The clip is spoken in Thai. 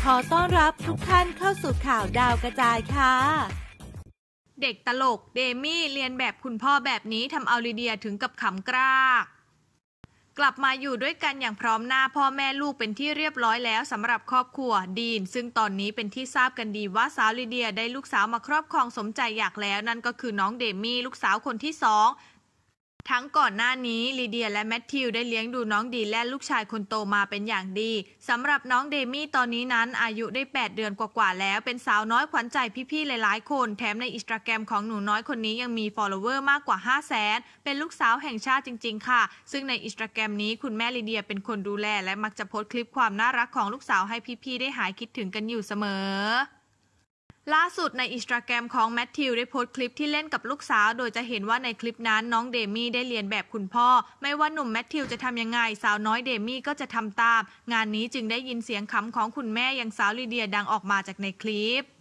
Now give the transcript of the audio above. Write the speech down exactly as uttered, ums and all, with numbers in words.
อต้อนรับทุกท่านเข้าสู่ข่าวดาวกระจายค่ะเด็กตลกเดมี่เรียนแบบคุณพ่อแบบนี้ทำเอาลีเดียถึงกับขำกรากกลับมาอยู่ด้วยกันอย่างพร้อมหน้าพ่อแม่ลูกเป็นที่เรียบร้อยแล้วสำหรับครอบครัวดีนซึ่งตอนนี้เป็นที่ทราบกันดีว่าสาวลีเดียได้ลูกสาวมาครอบครองสมใจอยากแล้วนั่นก็คือน้องเดมี่ลูกสาวคนที่สองทั้งก่อนหน้านี้ลีเดียและแมทธิวได้เลี้ยงดูน้องดีและลูกชายคนโตมาเป็นอย่างดีสำหรับน้องเดมี่ตอนนี้นั้นอายุได้แปดเดือนกว่าๆแล้วเป็นสาวน้อยขวัญใจพี่ๆหลายๆคนแถมในอินสตาแกรมของหนูน้อยคนนี้ยังมีฟอลโลเวอร์มากกว่า ห้าแสน เป็นลูกสาวแห่งชาติจริงๆค่ะซึ่งในอินสตาแกรมนี้คุณแม่ลีเดียเป็นคนดูแลและมักจะโพสต์คลิปความน่ารักของลูกสาวให้พี่ๆได้หายคิดถึงกันอยู่เสมอล่าสุดในอินสตาแกรมของแมทธิวได้โพสต์คลิปที่เล่นกับลูกสาวโดยจะเห็นว่าในคลิปนั้นน้องเดมี่ได้เรียนแบบคุณพ่อไม่ว่าหนุ่มแมทธิวจะทำยังไงสาวน้อยเดมี่ก็จะทำตามงานนี้จึงได้ยินเสียงขำของคุณแม่อย่างสาวลีเดียดังออกมาจากในคลิป